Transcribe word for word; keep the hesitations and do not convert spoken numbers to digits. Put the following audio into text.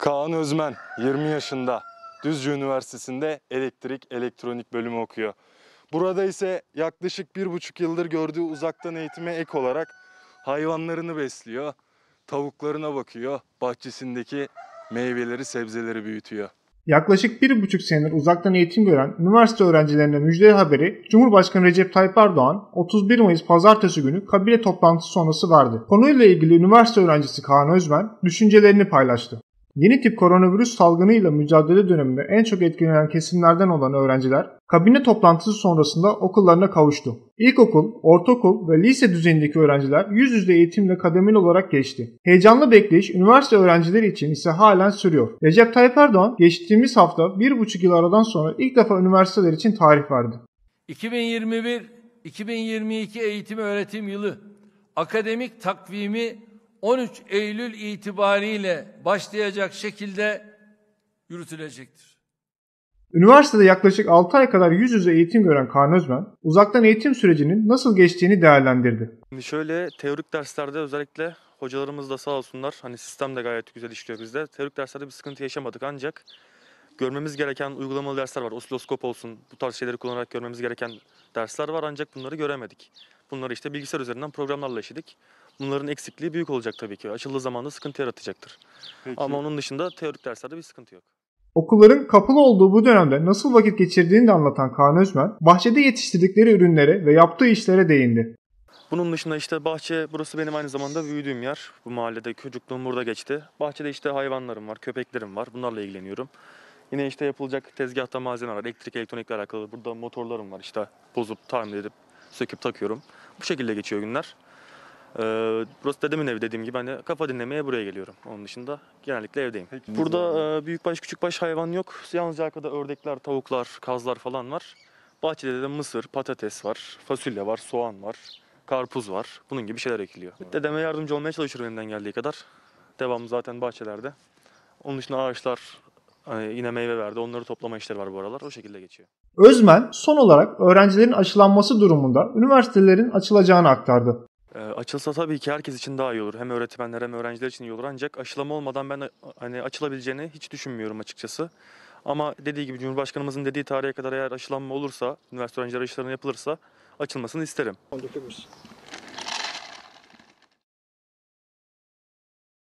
Kaan Özmen, yirmi yaşında, Düzce Üniversitesi'nde elektrik elektronik bölümü okuyor. Burada ise yaklaşık bir buçuk yıldır gördüğü uzaktan eğitime ek olarak hayvanlarını besliyor, tavuklarına bakıyor, bahçesindeki meyveleri, sebzeleri büyütüyor. Yaklaşık bir buçuk senedir uzaktan eğitim gören üniversite öğrencilerine müjdeli haberi Cumhurbaşkanı Recep Tayyip Erdoğan otuz bir Mayıs Pazartesi günü kabine toplantısı sonrası verdi. Konuyla ilgili üniversite öğrencisi Kaan Özmen düşüncelerini paylaştı. Yeni tip koronavirüs salgınıyla mücadele döneminde en çok etkilenen kesimlerden olan öğrenciler kabine toplantısı sonrasında okullarına kavuştu. İlkokul, ortaokul ve lise düzeyindeki öğrenciler yüz yüze eğitimle kademeli olarak geçti. Heyecanlı bekleyiş üniversite öğrencileri için ise halen sürüyor. Recep Tayyip Erdoğan geçtiğimiz hafta bir buçuk yıl aradan sonra ilk defa üniversiteler için tarih verdi. iki bin yirmi bir iki bin yirmi iki eğitim öğretim yılı akademik takvimi on üç Eylül itibariyle başlayacak şekilde yürütülecektir. Üniversitede yaklaşık altı ay kadar yüz yüze eğitim gören Kaan Özmen, uzaktan eğitim sürecinin nasıl geçtiğini değerlendirdi. Şimdi şöyle, teorik derslerde özellikle hocalarımız da sağ olsunlar, hani sistem de gayet güzel işliyor bizde. Teorik derslerde bir sıkıntı yaşamadık, ancak görmemiz gereken uygulamalı dersler var. Osiloskop olsun, bu tarz şeyleri kullanarak görmemiz gereken dersler var, ancak bunları göremedik. Bunları işte bilgisayar üzerinden programlarla işledik. Bunların eksikliği büyük olacak tabii ki. Açıldığı zaman da sıkıntı yaratacaktır. Peki. Ama onun dışında teorik derslerde bir sıkıntı yok. Okulların kapalı olduğu bu dönemde nasıl vakit geçirdiğini de anlatan Kaan Özmen, bahçede yetiştirdikleri ürünlere ve yaptığı işlere değindi. Bunun dışında işte bahçe, burası benim aynı zamanda büyüdüğüm yer. Bu mahallede çocukluğum burada geçti. Bahçede işte hayvanlarım var, köpeklerim var. Bunlarla ilgileniyorum. Yine işte yapılacak tezgahta malzeme var. Elektrik, elektronikle alakalı. Burada motorlarım var, işte bozup tamir edip söküp takıyorum. Bu şekilde geçiyor günler. Ee, burası dedemin evi, dediğim gibi hani kafa dinlemeye buraya geliyorum. Onun dışında genellikle evdeyim. Peki, Burada e, büyükbaş küçükbaş hayvan yok. Yalnızca arkada ördekler, tavuklar, kazlar falan var. Bahçede de mısır, patates var, fasulye var, soğan var, karpuz var. Bunun gibi şeyler ekiliyor. Dedeme yardımcı olmaya çalışıyorum elimden geldiği kadar. Devamlı zaten bahçelerde. Onun dışında ağaçlar hani yine meyve verdi. Onları toplama işleri var bu aralar. O şekilde geçiyor. Özmen son olarak öğrencilerin aşılanması durumunda üniversitelerin açılacağını aktardı. Ee, açılsa tabii ki herkes için daha iyi olur. Hem öğretmenler hem öğrenciler için iyi olur. Ancak aşılama olmadan ben hani açılabileceğini hiç düşünmüyorum açıkçası. Ama dediği gibi Cumhurbaşkanımızın dediği tarihe kadar eğer aşılanma olursa, üniversite öğrencileri aşılarına yapılırsa açılmasını isterim.